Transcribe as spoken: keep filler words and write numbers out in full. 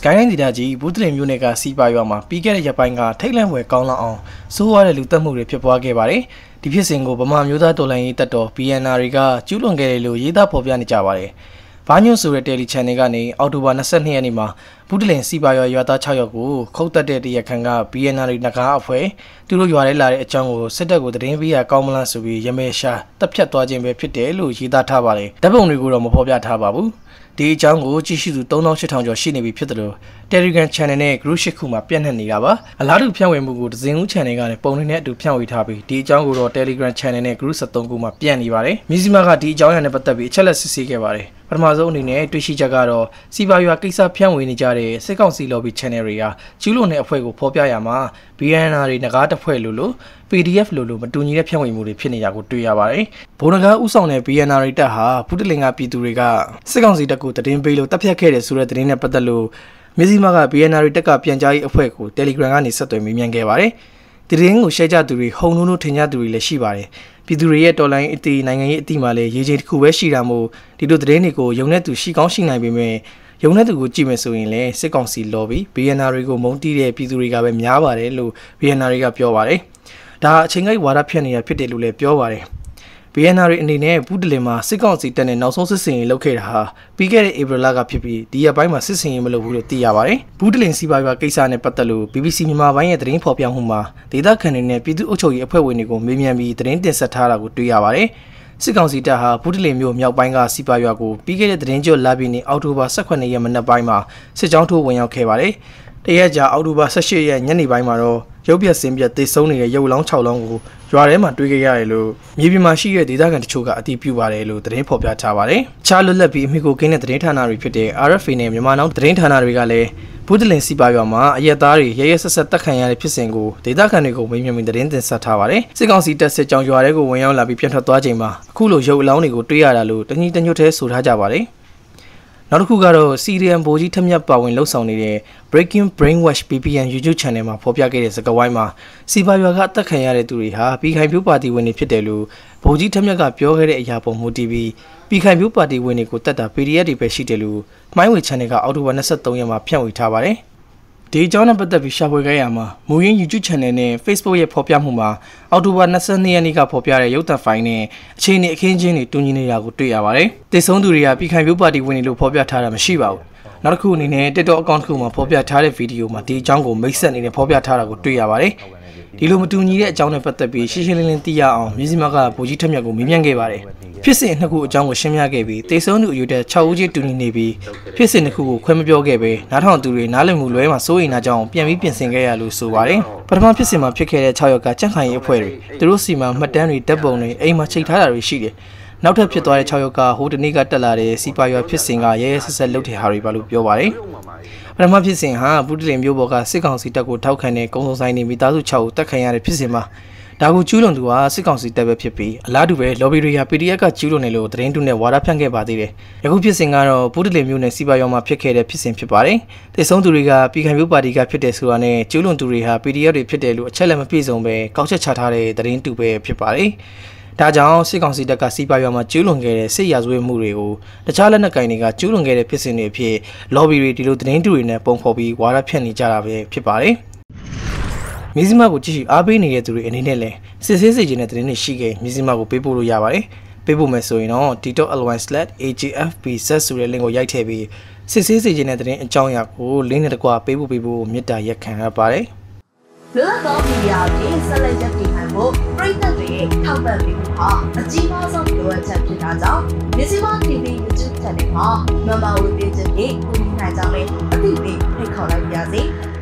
Skyline ဒေသကြီးဘူးတလင်မြို့နယ်ကစီပါရွာမှာပြီးခဲ့တဲ့ရက်ပိုင်းကထိတ်လန့်ဖွယ်ကောင်းလောက်အောင်စိုးရတဲ့လူတက်မှုတွေဖြစ်ပွားခဲ့ပါတယ်။ဒီဖြစ်စဉ်ကိုဗမာမျိုးသားတော်လှန်ရေးတပ်တော် B N R ကကျူးလွန်ခဲ့တယ်လို့ရေးသားဖော်ပြနေကြပါတယ်။ဘာညွန့်ဆိုတဲ့ Daily Channel ကနေအောက်တိုဘာ၂၂ရက်နေ့မှာဘူးတလင်စီပါရွာရွာသား၆ယောက်ကိုခုတ်တက်တဲ့တရက်ခန့်က B N R နဂါအဖွဲ့သူတို့ရွာထဲလာတဲ့အကြောင်းကိုစစ်တပ်ကိုသတင်းပေးရကောင်းမလားဆိုပြီးရမဲရှာတပ်ဖြတ်သွားခြင်းပဲဖြစ်တယ်လို့ရေးသားထားပါတယ်။ဓာတ်ပုံတွေကိုတော့မဖော်ပြထားပါဘူး။ဒီအကြောင်းကိုကြည့်ရှုသူသုံးသောင်းရှစ်ထောင်ကျော်ရှိနေပြီဖြစ်တယ်လို့ Telegram Channel နဲ့ Group ၈ခုမှာပြန့်နှံ့နေတာပါအလားတူဖြန့်ဝေမှုကိုဒဇင်ဦး Channel ကလည်းပုံနဲ့အတူဖြန့်ဝေထားပြီးဒီအကြောင်းကိုတော့ Telegram Channel နဲ့ Group ၁၃ခုမှာပြန့်နေပါတယ်မြစည်းမကဒီအကြောင်းအရာနဲ့ပတ်သက်ပြီးအချက်လက်စစ်ဆေးခဲ့ပါတယ်ပထမဆုံးအနေနဲ့တွေ့ရှိချက်ကတော့စီပါရွာကိစ္စဖြန့်ဝေနေကြတဲ့စစ်ကောင်စီ lobby channel တွေကကျူးလွန်တဲ့အဖွဲ့ကိုဖော်ပြရမှာ B N R တွေငကားတစ်ဖွဲ့လို့လို့ P D F လို့လို့မတူညီတဲ့ဖြန့်ဝေမှုတွေဖြစ်နေကြကိုတွေ့ရပါတယ်ဘုံငကားဥဆောင်တဲ့ B N R တွေတပ်ဟာဘူးတလင်ကပြည်သူတွေကစစ်ကောင်စီတပ်ကိုတည်င်းပေးလို့တပ်ဖြတ်ခဲ့တယ်ဆိုတဲ့သတင်းနဲ့ပတ်သက်လို့မြစည်းမက B N R တွေတပ်ကပြန်ကြားရေးအဖွဲ့ကို Telegram ကနေဆက်သွယ်မေးမြန်းခဲ့ပါတယ်ဒီသတင်းကို share ကြသူတွေဟုံနိုးနိုးထင်ကြသူတွေလည်းရှိပါတယ်ပြည်သူတွေရဲ့တော်လိုင်းအတီနိုင်ငံရေးအတီမှာလည်းရေးချင်းတစ်ခုပဲရှိတာမို့ဒီလိုသတင်းတွေကိုယုံတဲ့သူရှိကောင်းရှိနိုင်ပေမဲ့ယုံတဲ့သူကိုကြည့်မယ်ဆိုရင်လည်းစစ်ကောင်စီ lobby B N R တွေကိုမုန်းတီးတဲ့ပြည်သူတွေကပဲများပါတယ်လို့ B N R တွေကပြောပါတယ်ဒါအချိန်ကြီးဝါဒဖြန့်နေတာဖြစ်တယ်လို့လည်းပြောပါတယ်B N R အနေနဲ့ဘူးတလင်မှာစစ်ကောင်စီတပ်နဲ့နောက်ဆုံးစစ်စင်ရေးလုပ်ခဲ့တာဟာပြီးခဲ့တဲ့ April လကဖြစ်ပြီးဒီရက်ပိုင်းမှာစစ်စင်ရေးမလုပ်ဘူးလို့သိရပါတယ်။ဘူးတလင်စီပါရွာကိစ္စနဲ့ပတ်သက်လို့ B B C မြန်မာပိုင်းရဲ့သတင်းဖော်ပြမှုမှာဒေသခံတွေနဲ့ပြည်သူ့အုပ်ချုပ်ရေးအဖွဲ့ဝင်တွေကိုမေးမြန်းပြီးသတင်းတင်ဆက်ထားတာကိုတွေ့ရပါတယ်။စစ်ကောင်စီတပ်ဟာဘူးတလင်မြို့မြောက်ပိုင်းကစီပါရွာကိုပြီးခဲ့တဲ့သတင်းကြော်လာပြီးနေအောက်တိုဘာ၁၈ရက်မနက်ပိုင်းမှာစစ်ကြောင်းထိုးဝင်ရောက်ခဲ့ပါတယ်။တရက်ကြာအောက်တိုဘာ၁၈ရက်ညနေပိုင်းမှာတော့ရုပ်ပြက်စင်းပြက်သေဆုံးနေတဲ့ရုပ်လောင်း၆လောင်းကိုရွာထဲမှာတွေ့ခဲ့ရတယ်လို့မြေပြင်မှာရှိတဲ့ဒေသခံတချို့ကအတည်ပြုပါတယ်လို့သတင်းဖော်ပြထားပါတယ်။ခြားလွတ်လပ်ပြီးအမိကိုကင်းတဲ့သတင်းဌာနတွေဖြစ်တဲ့ R F A နဲ့မြန်မာနောက်သတင်းဌာနတွေကလည်းဘူးတလင်စီပါရွာမှာအရက်သားတွေရဲရဲဆက်ဆက်တက်ခံရတဲ့ဖြစ်စဉ်ကိုဒေသခံတွေကိုမေးမြန်းပြီးသတင်းတင်ဆက်ထားပါတယ်။စစ်ကောင်စီတပ်စစ်ကြောင်းရွာထဲကိုဝင်ရောက်လာပြီးပြန်ထွက်သွားချိန်မှာအခုလိုရုပ်အလောင်းတွေကိုတွေ့ရတာလို့တညီတညွတ်သေးဆိုထားကြပါတယ်။နောက်တစ်ခုကတော့ Syrian ဗိုလ်ကြီးထက်မြတ်ပါဝင်လှုပ်ဆောင်နေတဲ့ Breaking Brainwash B P N YouTube Channel မှာဖော်ပြခဲ့တဲ့စကားဝိုင်းမှာစီပါရွာကအသက်ခံရတဲ့သူတွေဟာပြည်ခိုင်ဖြိုးပါတီဝင်တွေဖြစ်တယ်လို့ဗိုလ်ကြီးထက်မြတ်ကပြောခဲ့တဲ့အရာပေါ်မူတည်ပြီးပြည်ခိုင်ဖြိုးပါတီဝင်တွေကိုတတ်တာ P D F တွေပဲရှိတယ်လို့မှိုင်းဝေ Channel ကအောက်တိုဘာ၂၃ရက်မှာဖြန့်ဝေထားပါတယ်ဒီအကြောင်းနဲ့ပတ်သက်ပြီးရှာဖွေခဲ့ရမှာမူရင်း YouTube Channel နဲ့ Facebook ရဲ့ဖော်ပြမှုမှာအောက်တိုဘာ၂၂ရက်နေ့ကဖော်ပြတဲ့ရုပ်သံဖိုင်နဲ့အခြေအနေအခင်းချင်းတွေတူညီနေတာကိုတွေ့ရပါတယ်။တိတ်ဆုံးသူတွေကပြည်ခိုင်ဖြိုးပါတီဝင်တွေလို့ဖော်ပြထားတာမရှိပါဘူး။နောက်တစ်ခုအနေနဲ့ TikTok account တစ်ခုမှာဖော်ပြထားတဲ့ဗီဒီယိုမှာဒီအကြောင်းကိုမိတ်ဆက်အနေနဲ့ဖော်ပြထားတာကိုတွေ့ရပါတယ်။ဒီလိုမတူညီတဲ့အကြောင်းနဲ့ပတ်သက်ပြီးရှင်းရှင်းလင်းလင်းသိရအောင်မြစည်းမကဗိုလ်ကြီးထက်မြတ်ကိုမေးမြန်းခဲ့ပါတယ်။ဖြစ်စဉ်နှစ်ခုအကြောင်းကိုရှင်းပြခဲ့ပြီးတိတ်ဆုံးသူအယူတဲ့၆ဦးချင်းတူညီနေပြီးဖြစ်စဉ်နှစ်ခုကိုခွဲမပြောခဲ့ပဲနားထောင်သူတွေနားလည်မှုလွဲမှာစိုးရိမ်တာကြောင့်ပြန်ပြီးပြင်ဆင်ခဲ့ရလို့ဆိုပါတယ်။ပထမဖြစ်စဉ်မှာဖြစ်ခဲ့တဲ့၆ယောက်ကကြန့်ခိုင်ရေးအဖွဲ့တွေသူတို့စီမှာမှတ်တမ်းတွေတပ်ပုံတွေအိမ်မှာချိန်ထားတာတွေရှိတယ်။နောက်ထပ်ဖြစ်သွားတဲ့၆ယောက်ကဟိုတနေ့ကတက်လာတဲ့စီပါရွာဖြစ်စဉ်ကရဲရဲဆက်ဆက်လှုပ်တဲ့ဟာတွေပါလို့ပြောပါတယ်။ပထမဖြစ်စဉ်ဟာဘူးတလင်မျိုးပေါ်ကစစ်ကောင်စီတပ်ကိုထောက်ခံတဲ့ကုန်းစုံဆိုင်နေမိသားစု၆ဦးတက်ခံရတဲ့ဖြစ်စဉ်မှာဒါကိုကျူးလွန်သူဟာစစ်ကောင်စီတပ်ပဲဖြစ်ပြီးအလားတူပဲ lobby တွေဟာ P D F ကကျူးလွန်တယ်လို့သတင်းတူနဲ့ဝါဒဖြန့်ခဲ့ပါသေးတယ်။ယခုဖြစ်စဉ်ကတော့ဘူးတလင်မျိုးနဲ့စီပါရွာမှာဖြစ်ခဲ့တဲ့ဖြစ်စဉ်ဖြစ်ပါတယ်။တိတ်ဆုံးသူတွေကပြည်ခိုင်ဖြိုးပါတီကဖြစ်တယ်ဆိုတာနဲ့ကျူးလွန်သူတွေဟာ P D F တွေဖြစ်တယ်လို့အချက်လက်မပြည့်စုံပဲကောက်ချက်ချထားတဲ့သတင်းတူပဲဖြစ်ပါတယ်။ဒါကြောင့်စစ်ကောင်စီတပ်ကစီပါရွာမှာကျူးလွန်ခဲ့တဲ့စစ်ရာဇဝတ်မှုတွေကိုတခြားလက်နက်ကိုင်တွေကကျူးလွန်ခဲ့တဲ့ဖြစ်စဉ်တွေအဖြစ် lobby တွေဒီလိုသတင်းတူတွေနဲ့ပုံဖော်ပြီးဝါဒဖြန့်နေကြတာပဲဖြစ်ပါတယ်။မြစည်းမကိုကြည့်ရှုအားပေးနေတဲ့သူတွေအနေနဲ့လည်းစစ်ဆေးစေခြင်းတဲ့သတင်းတွေရှိခဲ့မြစည်းမကိုပေးပို့လို့ရပါတယ်။ပေးပို့မယ်ဆိုရင်တော့ t dot l y slash a g f b z ဆိုတဲ့ link ကိုရိုက်ထည့်ပြီးစစ်ဆေးစေခြင်းတဲ့သတင်းအကြောင်းအရာကို link နဲ့တကွပေးပို့ပေးဖို့မေတ္တာရက်ခံရပါတယ်။လွတ်လပ်သောမီဒီယာကိုဆက်လက်ရပ်တည်နိုင်ဖို့ပြည်သက်တွေထောက်ပံ့ပေးမှုဟာအကြီးမားဆုံးလိုအပ်ချက်ဖြစ်တာကြောင့်မြစည်းမ T V YouTube Channel မှာမမဝေပေးခြင်းဖြင့်ကူညီနိုင်ကြောင်းလည်းအသိပေးဖိတ်ခေါ်လိုက်ပါရစေ။